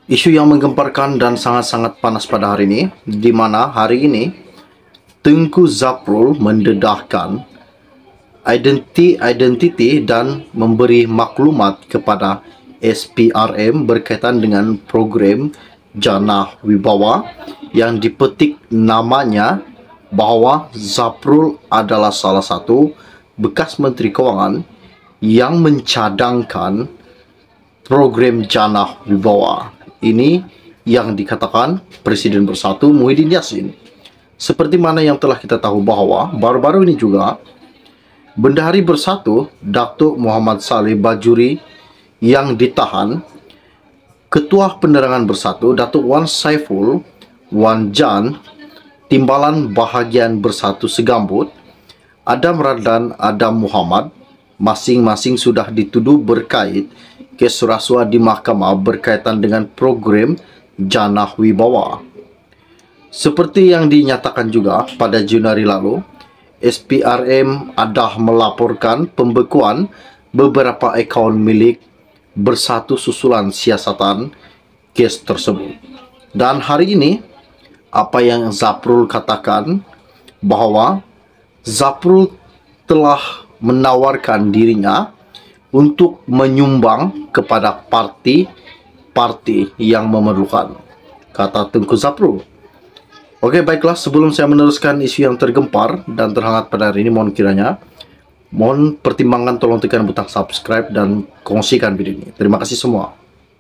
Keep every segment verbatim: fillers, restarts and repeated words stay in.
Isu yang menggemparkan dan sangat-sangat panas pada hari ini, di mana hari ini Tengku Zaprul mendedahkan identiti dan memberi maklumat kepada S P R M berkaitan dengan program Jana Wibawa yang dipetik namanya bahawa Zaprul adalah salah satu bekas Menteri Kewangan yang mencadangkan program Jana Wibawa. Ini yang dikatakan Presiden Bersatu Muhyiddin Yassin. Seperti mana yang telah kita tahu bahawa baru-baru ini juga Bendahari Bersatu Datuk Muhammad Saleh Bajuri yang ditahan, Ketua Penerangan Bersatu Datuk Wan Saiful Wan Jan, Timbalan Bahagian Bersatu Segambut Adam Radlan Adam Muhammad, masing-masing sudah dituduh berkait kes rasuah di mahkamah berkaitan dengan program Jana Wibawa. Seperti yang dinyatakan juga pada Januari lalu, S P R M ada melaporkan pembekuan beberapa akaun milik Bersatu susulan siasatan kes tersebut. Dan hari ini, apa yang Zaprul katakan bahawa Zaprul telah menawarkan dirinya untuk menyumbang kepada parti-parti yang memerlukan, kata Tengku Zaprul. Okey, baiklah, sebelum saya meneruskan isu yang tergempar dan terhangat pada hari ini, mohon kiranya mohon pertimbangkan, tolong tekan butang subscribe dan kongsikan video ini. Terima kasih semua.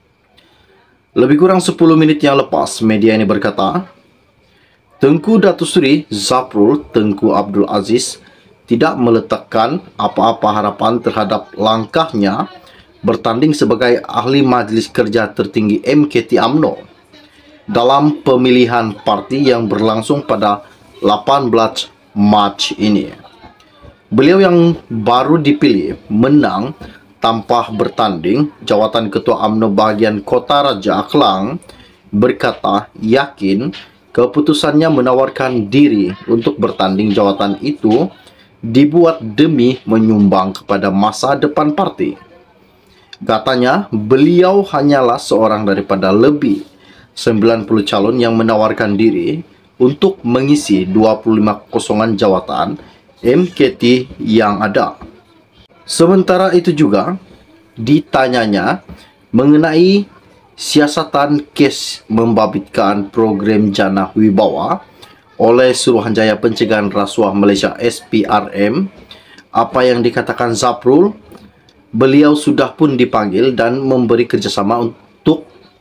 Lebih kurang sepuluh menit yang lepas, media ini berkata, Tengku Datuk Seri Zaprul Tengku Abdul Aziz tidak meletakkan apa-apa harapan terhadap langkahnya bertanding sebagai ahli Majlis Kerja Tertinggi M K T U M N O dalam pemilihan parti yang berlangsung pada lapan belas Mac ini. Beliau yang baru dipilih menang tanpa bertanding jawatan Ketua U M N O bahagian Kota Raja Kelang berkata yakin keputusannya menawarkan diri untuk bertanding jawatan itu dibuat demi menyumbang kepada masa depan parti. Katanya, beliau hanyalah seorang daripada lebih sembilan puluh calon yang menawarkan diri untuk mengisi dua puluh lima kekosongan jawatan M K T yang ada. Sementara itu juga, ditanyanya mengenai siasatan kes membabitkan program Jana Wibawa oleh Suruhanjaya Pencegahan Rasuah Malaysia S P R M, apa yang dikatakan Zaprul, beliau sudah pun dipanggil dan memberi kerjasama untuk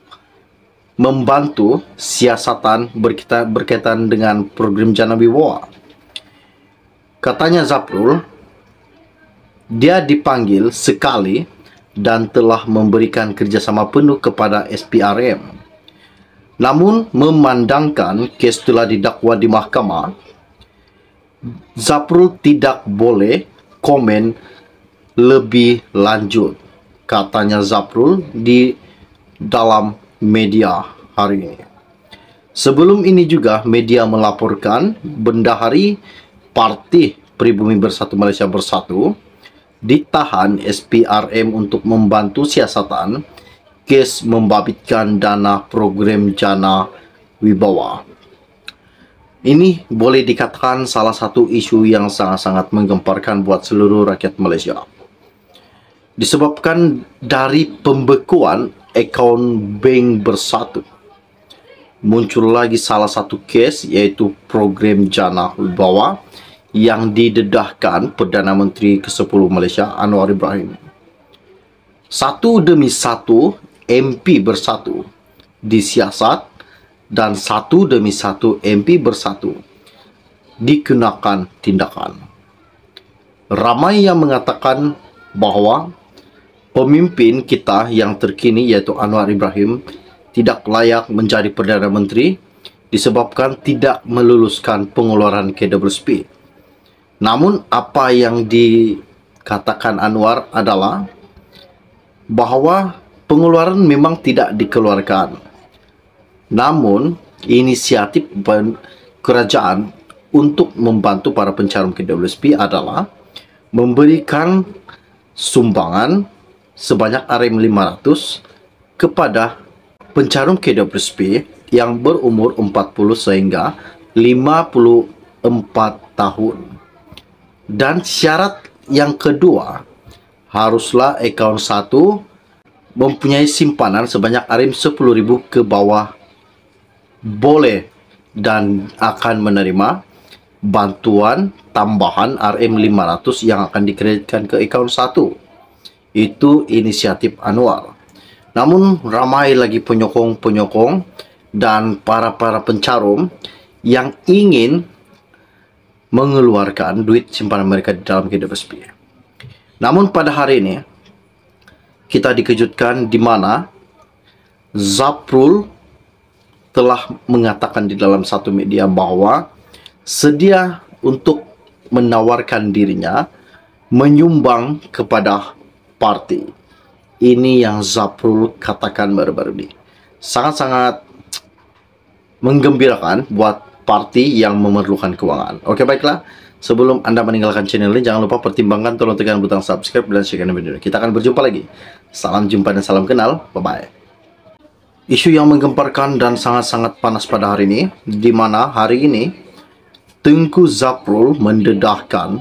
membantu siasatan berkaitan, berkaitan dengan program Jana Wibawa. Katanya Zaprul, dia dipanggil sekali dan telah memberikan kerjasama penuh kepada S P R M. Namun, memandangkan kes telah didakwa di mahkamah, Zaprul tidak boleh komen lebih lanjut, katanya Zaprul di dalam media hari ini. Sebelum ini juga, media melaporkan Bendahari Parti Pribumi Bersatu Malaysia Bersatu ditahan S P R M untuk membantu siasatan kes membabitkan dana program Jana Wibawa. Ini boleh dikatakan salah satu isu yang sangat-sangat menggemparkan buat seluruh rakyat Malaysia. Disebabkan dari pembekuan akaun bank Bersatu, muncul lagi salah satu kes iaitu program Jana Wibawa yang didedahkan Perdana Menteri kesepuluh Malaysia Anwar Ibrahim. Satu demi satu M P Bersatu disiasat dan satu demi satu M P Bersatu dikenakan tindakan. Ramai yang mengatakan bahawa pemimpin kita yang terkini iaitu Anwar Ibrahim tidak layak menjadi Perdana Menteri disebabkan tidak meluluskan pengeluaran K W S P. Namun apa yang dikatakan Anwar adalah bahawa pengeluaran memang tidak dikeluarkan. Namun, inisiatif kerajaan untuk membantu para pencarum K W S P adalah memberikan sumbangan sebanyak R M lima ratus kepada pencarum K W S P yang berumur empat puluh sehingga lima puluh empat tahun. Dan syarat yang kedua, haruslah akaun satu mempunyai simpanan sebanyak R M sepuluh ribu ke bawah boleh dan akan menerima bantuan tambahan R M lima ratus yang akan dikreditkan ke akaun satu. Itu inisiatif Anwar. Namun ramai lagi penyokong-penyokong dan para-para pencarum yang ingin mengeluarkan duit simpanan mereka di dalam K W S P. Namun pada hari ini kita dikejutkan di mana Zaprul telah mengatakan di dalam satu media bahwa sedia untuk menawarkan dirinya menyumbang kepada parti. Ini yang Zaprul katakan baru-baru ini. Sangat-sangat menggembirakan buat parti yang memerlukan keuangan. Oke, baiklah. Sebelum Anda meninggalkan channel ini, jangan lupa pertimbangkan tolong tekan butang subscribe dan share video ini. Kita akan berjumpa lagi. Salam jumpa dan salam kenal. Bye-bye. Isu yang menggemparkan dan sangat-sangat panas pada hari ini, di mana hari ini Tengku Zaprul mendedahkan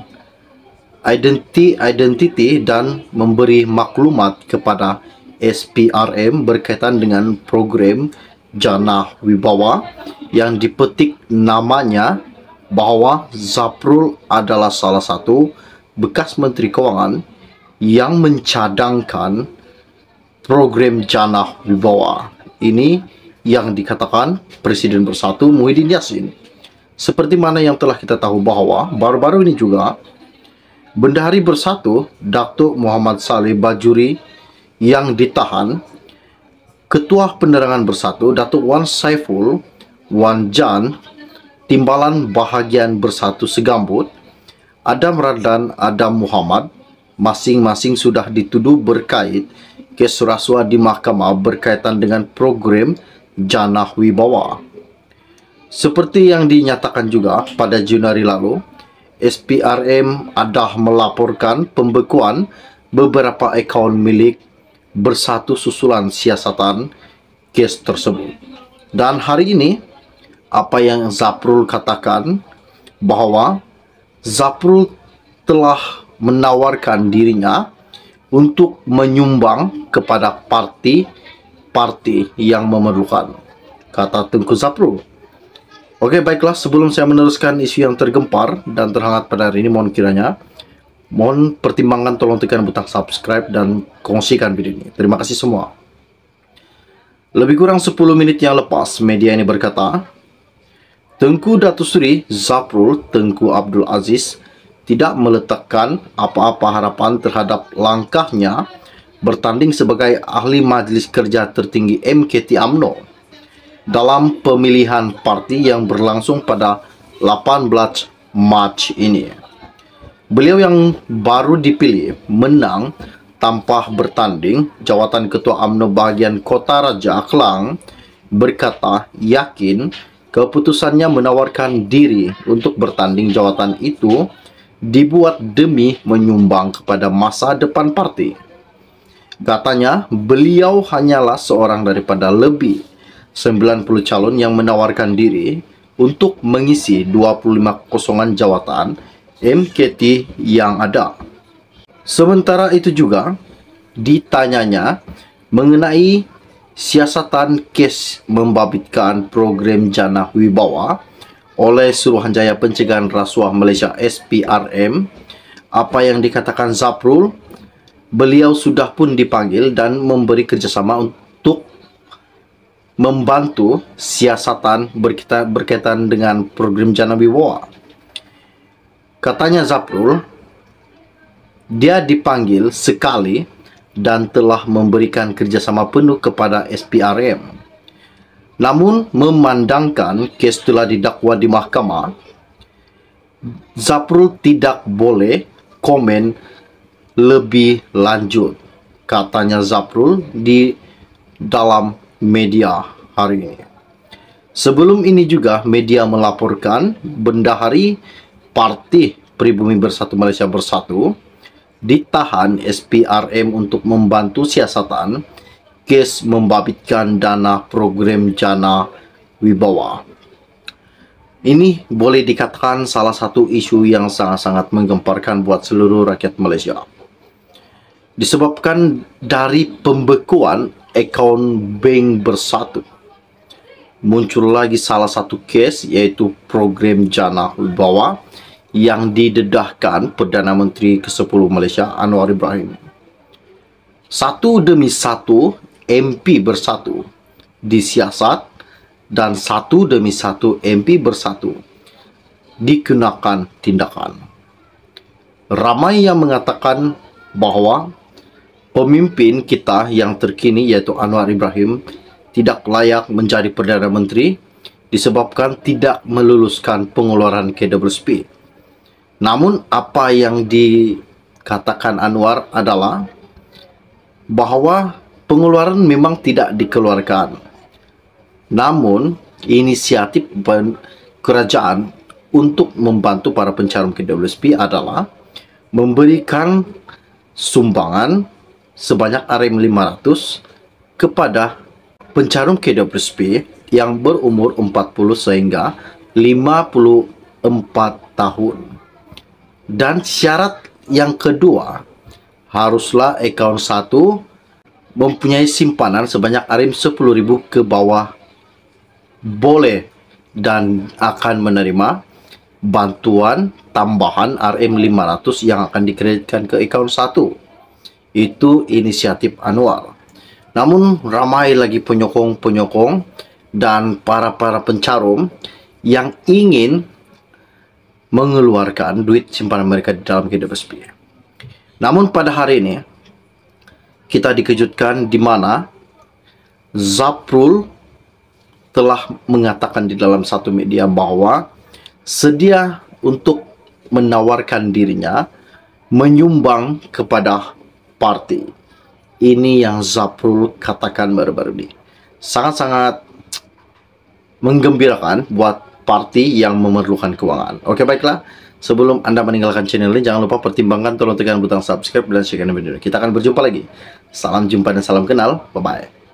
identiti dan memberi maklumat kepada S P R M berkaitan dengan program Jana Wibawa yang dipetik namanya bahwa Zaprul adalah salah satu bekas Menteri Keuangan yang mencadangkan program Jana Wibawa. Ini yang dikatakan Presiden Bersatu Muhyiddin Yassin. Seperti mana yang telah kita tahu bahwa baru-baru ini juga Bendahari Bersatu Datuk Muhammad Saleh Bajuri yang ditahan, Ketua Penerangan Bersatu Datuk Wan Saiful Wan Jan, Timbalan Bahagian Bersatu Segambut Adam Radlan Adam Muhammad, masing-masing sudah dituduh berkait kes rasuah di mahkamah berkaitan dengan program Jana Wibawa. Seperti yang dinyatakan juga pada Januari lalu, S P R M ada melaporkan pembekuan beberapa akaun milik Bersatu susulan siasatan kes tersebut. Dan hari ini, apa yang Zaprul katakan bahwa Zaprul telah menawarkan dirinya untuk menyumbang kepada parti-parti yang memerlukan, kata Tengku Zaprul. Oke, baiklah, sebelum saya meneruskan isu yang tergempar dan terhangat pada hari ini, mohon kiranya mohon pertimbangkan tolong tekan butang subscribe dan kongsikan video ini. Terima kasih semua. Lebih kurang sepuluh menit yang lepas, media ini berkata, Tengku Datuk Seri Zaprul Tengku Abdul Aziz tidak meletakkan apa-apa harapan terhadap langkahnya bertanding sebagai ahli Majlis Kerja Tertinggi M K T U M N O dalam pemilihan parti yang berlangsung pada lapan belas Mac ini. Beliau yang baru dipilih menang tanpa bertanding jawatan Ketua U M N O bahagian Kota Raja Kelang berkata yakin keputusannya menawarkan diri untuk bertanding jawatan itu dibuat demi menyumbang kepada masa depan parti. Katanya beliau hanyalah seorang daripada lebih sembilan puluh calon yang menawarkan diri untuk mengisi dua puluh lima kekosongan jawatan M K T yang ada. Sementara itu juga ditanyanya mengenai siasatan kes membabitkan program Jana Wibawa oleh Suruhanjaya Pencegahan Rasuah Malaysia S P R M, apa yang dikatakan Zaprul, beliau sudah pun dipanggil dan memberi kerjasama untuk membantu siasatan berkaitan, berkaitan dengan program Jana Wibawa. Katanya Zaprul, dia dipanggil sekali dan telah memberikan kerjasama penuh kepada S P R M. Namun memandangkan kes telah didakwa di mahkamah, Zaprul tidak boleh komen lebih lanjut, katanya Zaprul di dalam media hari ini. Sebelum ini juga media melaporkan Bendahari Parti Pribumi Bersatu Malaysia Bersatu ditahan S P R M untuk membantu siasatan kes membabitkan dana program Jana Wibawa. Ini boleh dikatakan salah satu isu yang sangat-sangat menggemparkan buat seluruh rakyat Malaysia. Disebabkan dari pembekuan akaun bank bersatu, muncul lagi salah satu kes, iaitu program Jana Wibawa yang didedahkan Perdana Menteri kesepuluh Malaysia Anwar Ibrahim. Satu demi satu M P bersatu disiasat dan satu demi satu M P bersatu dikenakan tindakan. Ramai yang mengatakan bahawa pemimpin kita yang terkini, iaitu Anwar Ibrahim, tidak layak menjadi Perdana Menteri disebabkan tidak meluluskan pengeluaran K W S P. Namun apa yang dikatakan Anwar adalah bahawa pengeluaran memang tidak dikeluarkan. Namun inisiatif kerajaan untuk membantu para pencarum K W S P adalah memberikan sumbangan sebanyak R M lima ratus kepada pencarum K W S P yang berumur empat puluh sehingga lima puluh empat tahun. Dan syarat yang kedua, haruslah akaun satu mempunyai simpanan sebanyak R M sepuluh ribu ke bawah boleh dan akan menerima bantuan tambahan R M lima ratus yang akan dikreditkan ke akaun satu. Itu inisiatif Anwar. Namun ramai lagi penyokong-penyokong dan para-para pencarum yang ingin mengeluarkan duit simpanan mereka di dalam K W S P. Namun pada hari ini kita dikejutkan di mana Zaprul telah mengatakan di dalam satu media bahawa sedia untuk menawarkan dirinya menyumbang kepada parti. Ini yang Zaprul katakan baru-baru ini. Sangat-sangat menggembirakan buat parti yang memerlukan kewangan. Oke, baiklah. Sebelum Anda meninggalkan channel ini, jangan lupa pertimbangkan tolong tekan butang subscribe dan share video ini. Kita akan berjumpa lagi. Salam jumpa dan salam kenal. Bye-bye.